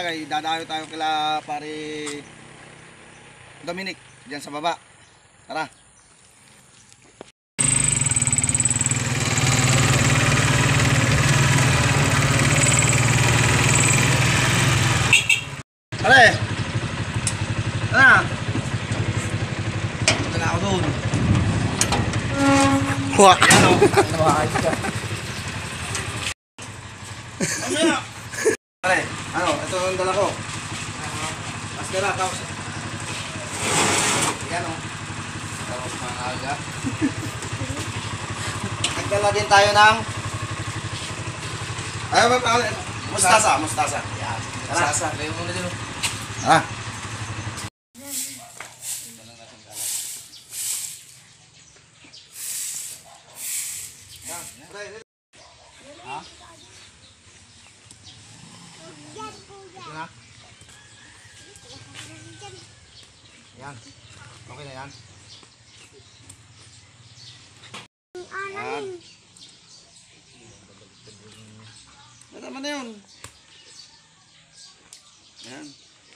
tagay, dadayo tayo kila pare Dominic diyan sa baba. Tara. Pare. Tara. Tara ako doon. Wah, ano? Nakakayos ka. Ano? Pare, ano? Ito ang dala ko. Maskara, tapos. Yan o. Tapos maaga. Nagdala din tayo ng ayaw ba pa? Mustasa. Yan. Mustasa. Kayo muna dito. Ha? Ha? Na? Yan. Okay na yan. Yan. Tama na yun. Yan.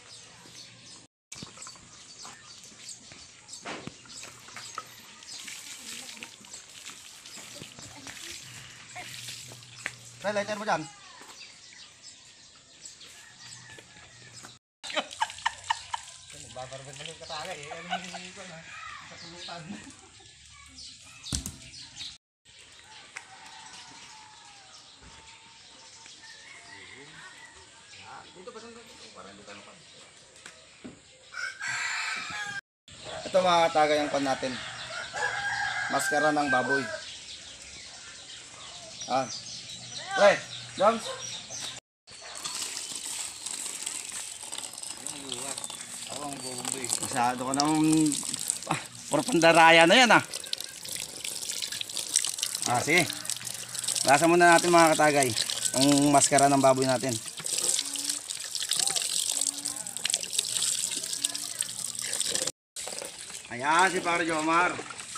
Tay, lighter mo dyan. Babarban mo yung katagay eh. Ano yung hindi ko na? Sa pulutan. Dito pa saan? Parang dito na pa. Ito mga katagay ang pan natin. Maskara ng baboy. Pre, Joms. Ako ang bubumboy. Masyado ka naman. Puro pandaraya na yan sige. Lasa muna natin mga katagay. Ang maskara ng baboy natin. Ayan si Pare Jomar.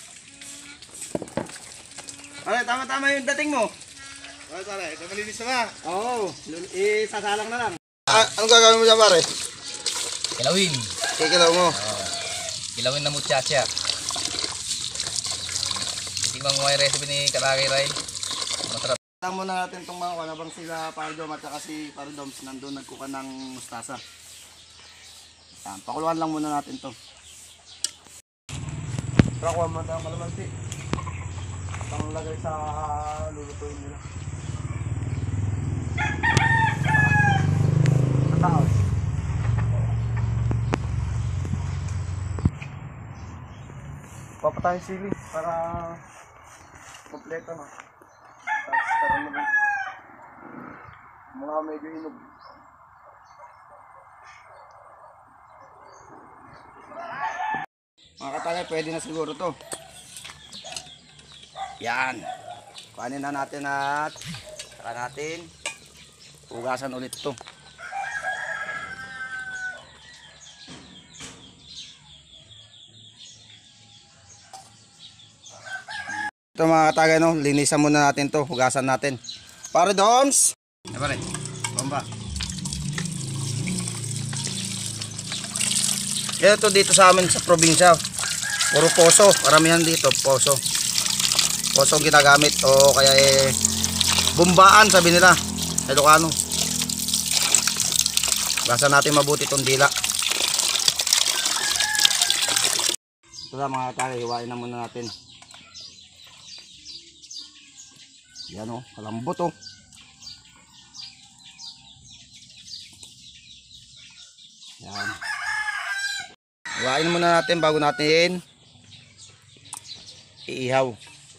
Pare, tama-tama yung dating mo. Pare, malinis na ba? Oo, isasalang na lang. Anong gagawin mo dyan pare? Kilawin. Kikilaw mo? Kilawin na muchacha. Tingnan mo yung recipe ni Katagay Ray. Masarap. Lang muna natin itong mga kalabang sila Pare Jom at saka si Pare Doms nandun nagkuka ng mustasa. Yan, pakuluan lang muna natin to. Pakuha mo tayong kalamansi. Pang lagay sa lulutuin nila. Taos. Papatayin sili para kompleto na. Tapos taran naman. Mga medyo hinog. Mga katagay, pwede na siguro to. Yan. Kuhanin na natin at saka natin hugasan ulit to. Ito mga katagay, no, linisan muna natin to, hugasan natin. Pare Doms. Yan pare. Bomba. Ito dito sa amin sa probinsya. Puro poso, karamihan dito poso. Poso ang ginagamit o kaya bumbaan sabi nila. Ilocano. Hugasan natin mabuti itong dila. Ito na mga katagay, hiwain na muna natin. Yan o, kalambot o. Yan. Hiwain muna natin bago natin iihaw.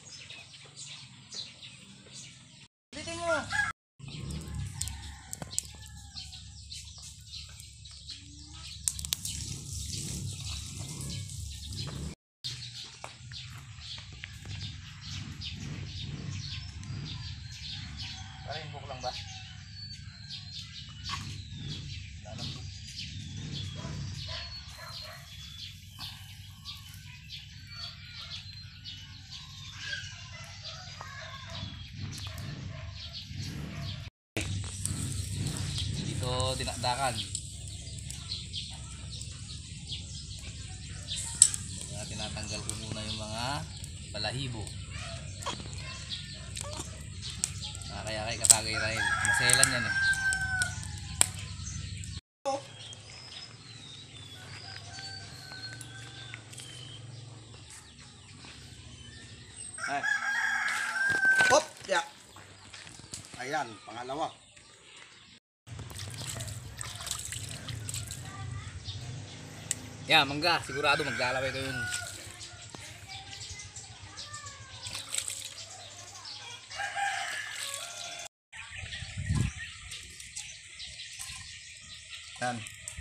Rainbow lang ba? dinakdakan. Kaya tinatanggal ko muna yung mga balahibo. Kaya kay Katagay Rail. Maselan yan eh. Ay. Hop! Ya. Ayan, pangalawa. Yan, mangga. Sigurado maglalaway kayo yun. Yan.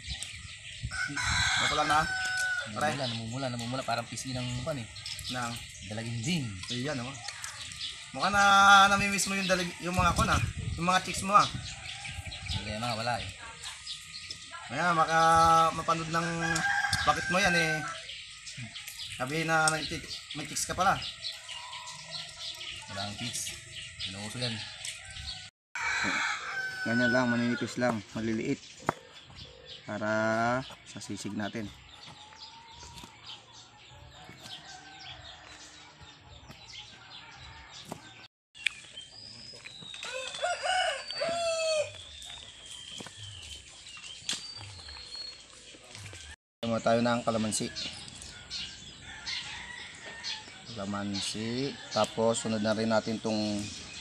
Ito lang na. Aray. Namumula. Parang PC ng pan eh. Nang. Dalagin din. Ayan oh. Mukha na namimiss mo yung mga kon ah. Yung mga chicks mo ah. Kaya mga wala eh. Ayan, mapanood ng bakit mo yan eh. Sabihin na may chicks ka pala. Wala ang kids. Pinuuso yan. Ganyan lang, maninipis lang, maliliit. Para sa sisig natin. Gumawa tayo ng kalamansi. Tapos sunod na rin natin tong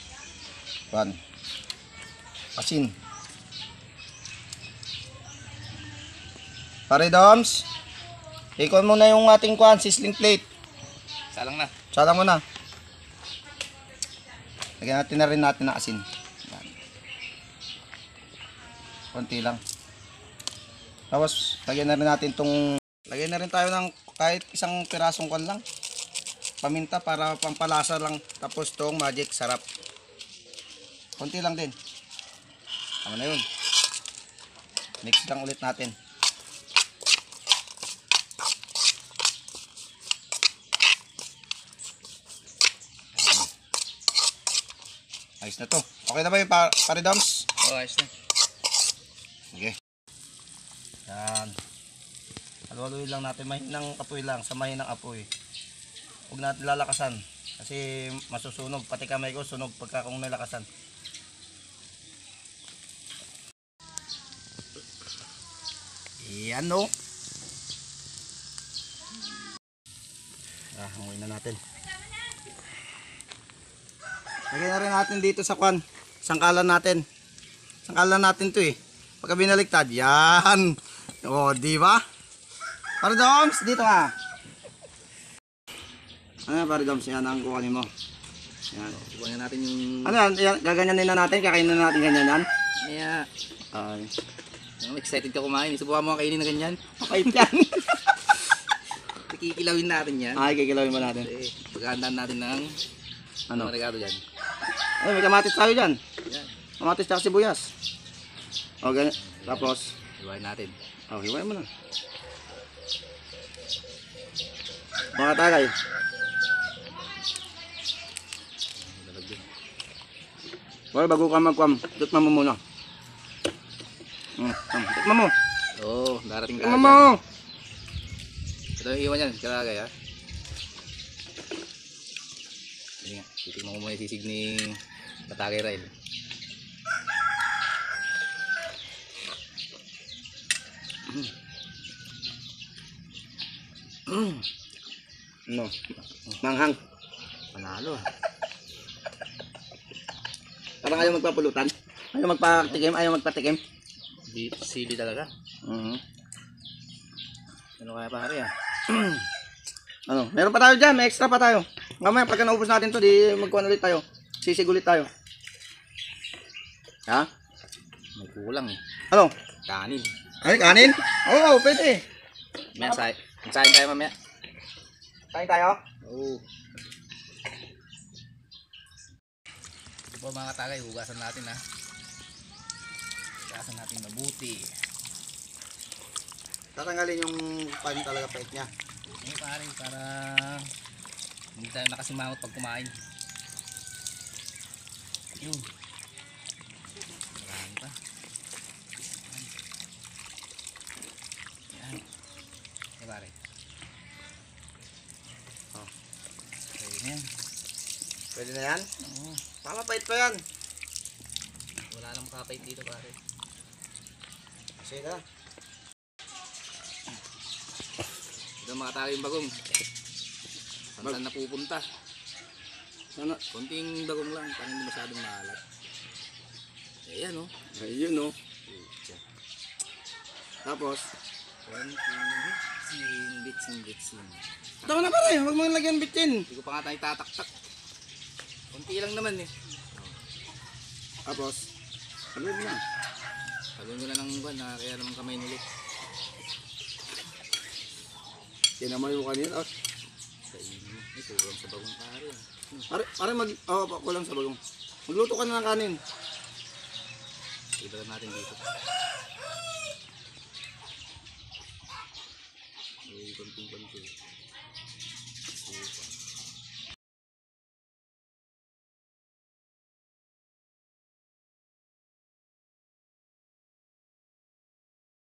asin. Pare Doms, ikon mo na yung ating sizzling plate. Salang na. Salang mo na. Lagyan natin na rin natin ng asin. Yan. Konti lang. Tapos lagyan na rin tayo ng kahit isang pirasong lang. Paminta para pampalasa lang. Tapos tong magic sarap. Konti lang din. Tama na yun. Mix lang ulit natin. Ayos na to. Okay na ba yung pare Doms? Oo, ayos na. Sige. Yan. Haluhaluin lang natin. Mahinang apoy lang. Sa mahinang apoy. Huwag natin lalakasan. Kasi masusunog. Pati kamay ko sunog pagka kung nalakasan. Yan no. Hanguin na natin. Lagyan na rin natin dito sa sangkalan natin. Sangkalan natin to eh. Pagka binaliktad. Yan. O, di ba? Pare Doms, dito nga. Ano pare Doms, yan ang kukunin mo. Yan. Ibuan natin yung... Ano yan? Gaganyanin na natin, kakainin na natin ganyan yan. Kaya... Ay. Excited ka kumain. Subukan mo ang kainin na ganyan. Okay yan. Kikilawin natin yan. Ay, kikilawin mo natin. Pagkahandaan natin ng... Ano? Regalo dyan. Ay, may kamatis tayo dyan. Yan. Kamatis tsaka sibuyas. O, ganyan. Tapos, Ibuan natin. oh, hiwain mo na. Mga tagay. Well, bago ka magkwam, tutma mo muna. Tutma mo. Oo, darating Tutma tayo mo. dyan. Ito yung iwan yan, kalagay ha. Hindi nga, titignan ko muna yung sisig ni Katagay Rail. No. Manghang. Panalo. Parang ayaw magpapulutan. Ayaw magpatikim. Di, sili talaga. Ano kaya pare ah? Ano? Meron pa tayo dyan. May extra pa tayo. Mamaya pagka naubos natin to, di magkuhan ulit tayo. Sisig ulit tayo. Ha? May kulang eh. Ano? Kanin. Ay, kanin? Oo, pwede. Mamaya magsahin tayo mamaya. Kain tayo? Oo. Ito po mga Katagay, hugasan natin ha. Hugasan natin mabuti. Tatanggalin yung pan talaga pait niya. Eh pare, para hindi tayo nakasimangot pag kumain. Yun. Marami pa. pare. Oh. Okay na yan. Pwede na yan? Oo. Tama, pait pa yan. Wala nang makapait dito pare. Sige na. Ito mga tali yung bagong. Saan napupunta? Sana. Konting bagong lang, parang hindi masyadong maalat. Ayan o. Ayun, no. Tapos, Konting bitsin. tama na pare, huwag mo lagyan bitin. Hindi ko pa nga tayo tataktak. Konti lang naman eh. Tapos, haluin mo na. Sabihin ko na ng buwan na kaya naman kamay nulit. Kinamay mo kanina. Kainin mo. Ay, kulang sa bagong pare. Pare kulang sa bagong. Magluto ka na ng kanin. Iba lang natin dito. Ay, konting-konti. Super.